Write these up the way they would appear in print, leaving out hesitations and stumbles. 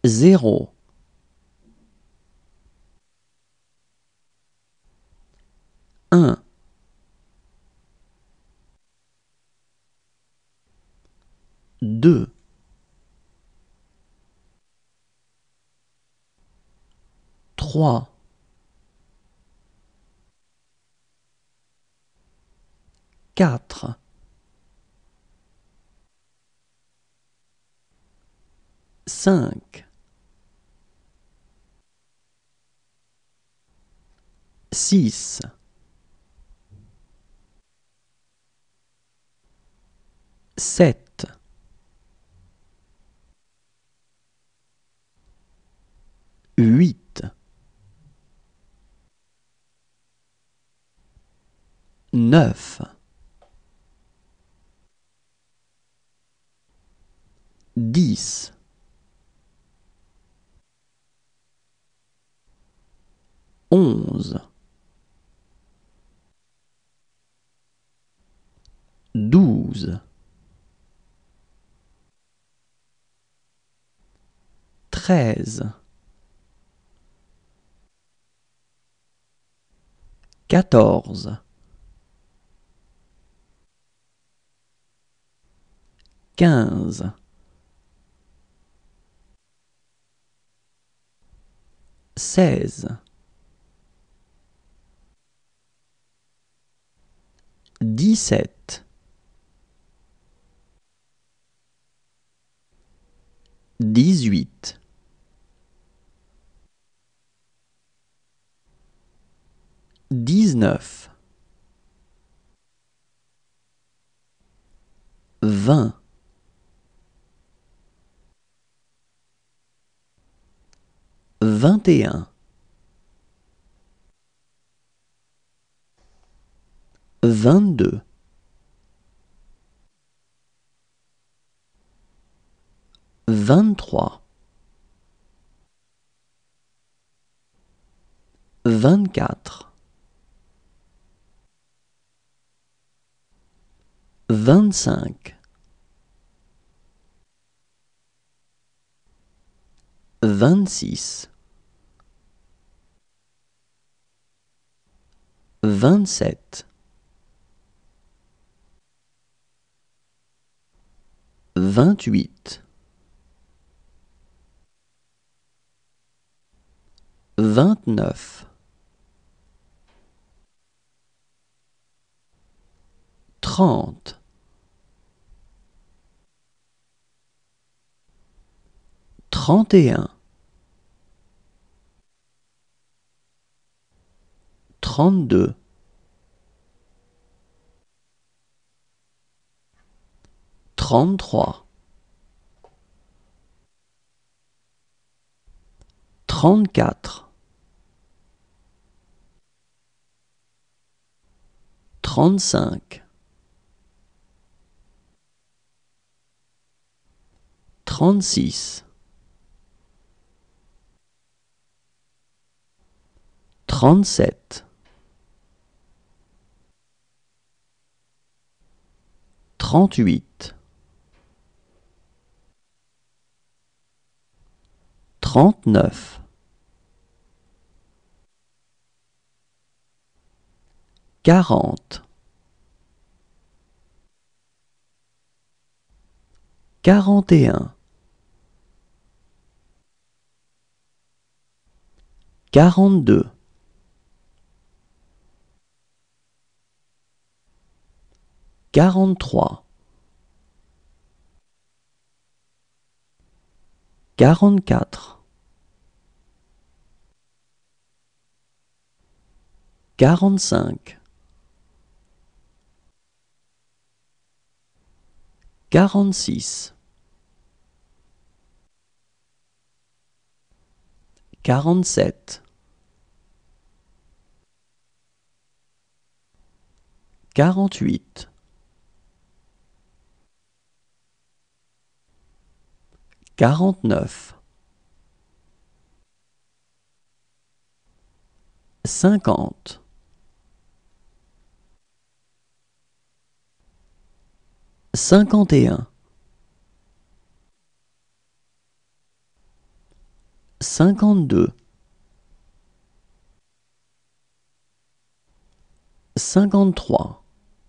0, 1, 2, 3, 4, 5, 6, 7, 8, 9, 10, 11, 12, 13, 14, 15, 16, 17, 18, 19, 20, 21, 22, 23, 24, 25, 26, 27, 28, 29, 30, 31, 32, 33, 34, 35, 36, 37, 38, 39, 40, 41, 42, 43, 44, 45, 46, 47, 48, 49, 50, 51, 52, 53,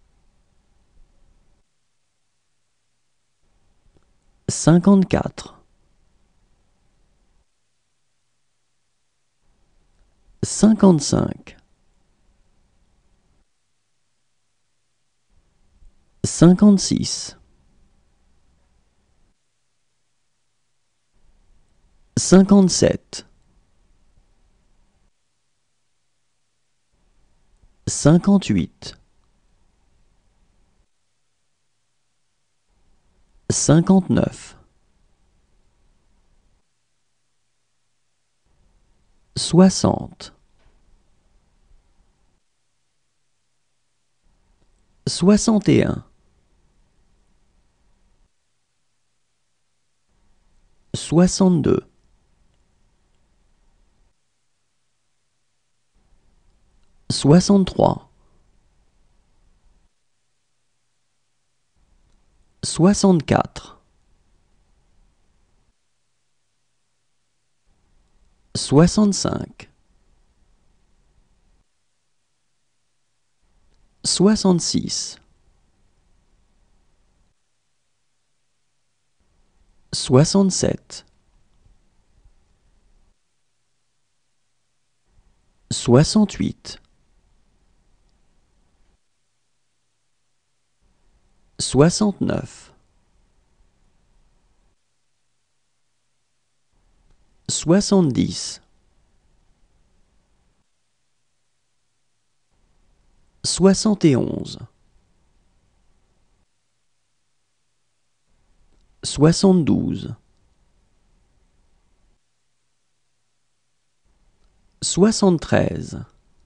54, 55, 56, 57, 58, 59, 60, 61, 62, 63, 64, 65, 66, 67, 68, 69, 70, 71, 72, 73,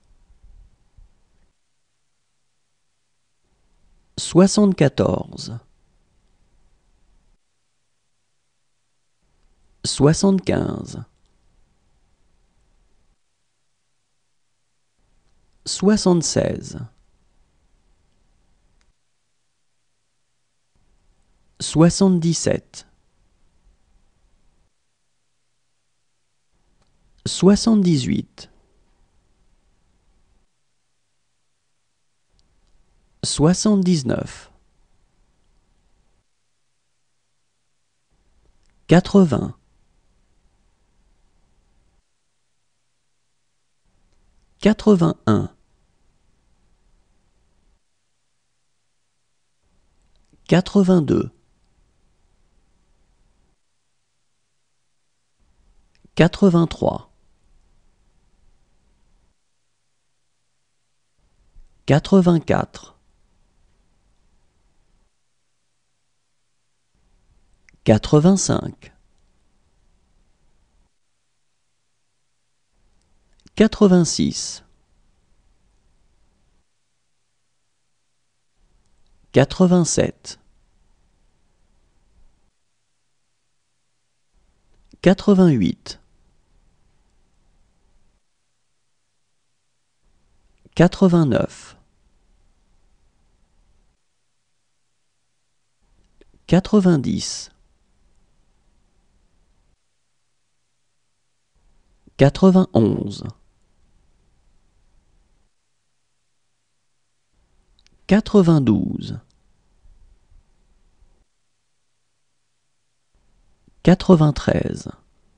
74, 75, 76, 77, 78, 79, 80, 81, 82, 83, 84, 85, 86, 87, 88, 89, 90, 91, 92, 93,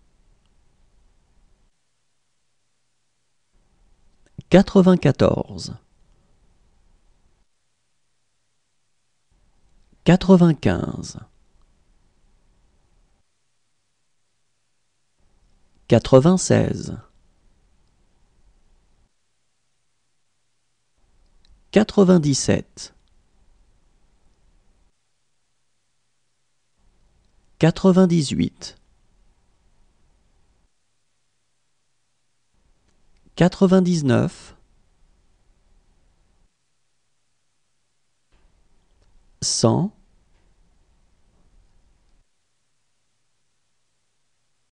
94, 95, 96, 97, 98, 99, 100,